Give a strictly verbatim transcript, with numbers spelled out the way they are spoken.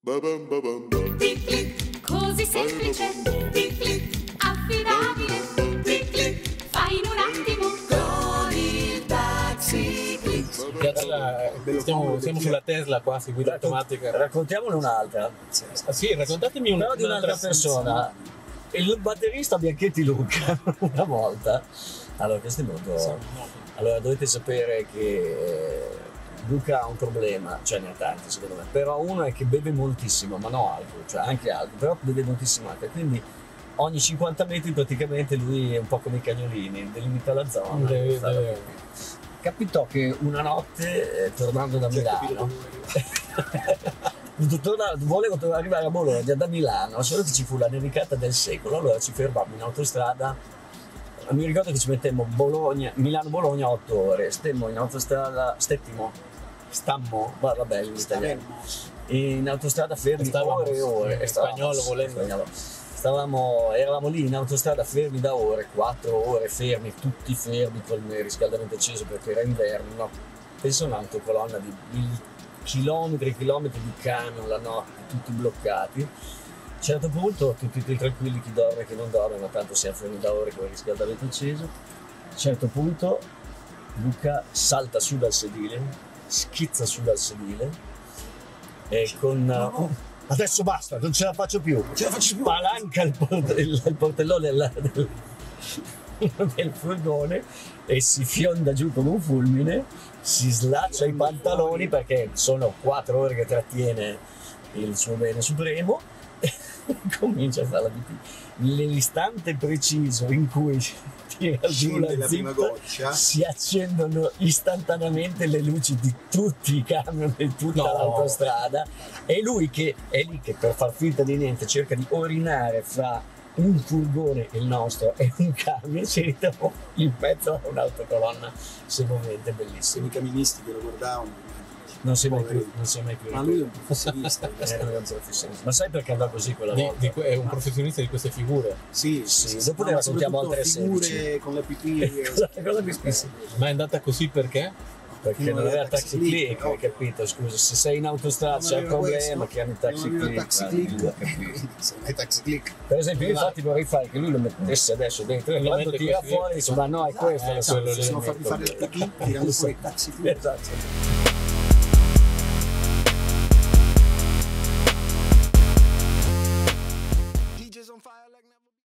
Tic-clic, così semplice. Tic-clic, affidabile. Tic-clic, fai in un attimo con il Taxi Click. Tesla, stiamo, siamo sulla Tesla qua, su guida automatica. Raccontiamone un'altra. Ah, sì, raccontatemi un, Però di un'altra persona. Il batterista Bianchetti Luca, una volta. Allora, questo è molto. Allora, dovete sapere che Luca ha un problema, cioè ne ha tanti secondo me, però uno è che beve moltissimo, ma no alcol, cioè anche alcol, però beve moltissimo alcol, quindi ogni cinquanta metri praticamente lui è un po' come i cagnolini, delimita la zona. Deve, deve. Capitò che una notte, eh, tornando da Milano, torna, volevo arrivare a Bologna da Milano, solo che ci fu la nevicata del secolo, allora ci fermammo in autostrada. Mi ricordo che ci mettemmo Bologna, Milano-Bologna otto ore, stemmo in autostrada, stettimo, stammo, vabbè in italiano, in autostrada fermi Stavamo, ore e ore, in spagnolo volendo. Spagnolo. Stavamo, eravamo lì in autostrada fermi da ore, quattro ore fermi, tutti fermi con il riscaldamento acceso perché era inverno, no? Penso a un'autocolonna di chilometri e chilometri di camion la notte, tutti bloccati. A un certo punto, tutti più tranquilli, chi dorme e chi non dorme, ma tanto siamo fermi da ore con il riscaldamento acceso. A un certo punto Luca salta su dal sedile, schizza su dal sedile e con... No, no. Adesso basta, non ce la faccio più. Ce la faccio più. Spalanca il, port- il, il portellone del, del, del furgone e si fionda giù come un fulmine, si slaccia i pantaloni perché sono quattro ore che trattiene il suo bene supremo. Comincia a fare la pipì. Nell'istante preciso in cui tira giù la zippa si accendono istantaneamente le luci di tutti i camion di tutta no. l'autostrada e lui che è lì che per far finta di niente cerca di orinare fra un furgone, il nostro, e un camion, si ritrovò in mezzo a un'autocolonna semovente bellissima. I camionisti che lo guardavano non sei mai più, non sei mai più. Ma lui è un professionista. Era un professionista. Ma sai perché andò così quella di, volta? Di, è un professionista di queste figure. Sì, sì, sì, dopo no, ne raccontiamo altre figure sedici. Con la pipì. cosa, cosa mi spinsi? Ma è andata così perché? Perché non aveva taxi click, hai capito? Scusa, se sei in autostrada c'è un problema, chiami il taxi click. Taxi click. Se non hai taxi click. Per esempio, io infatti vorrei fare che lui lo mettesse adesso dentro e quando tira fuori dice ma no, è questo. Se non farmi fare il pipì, tirando fuori il taxi click. Esatto.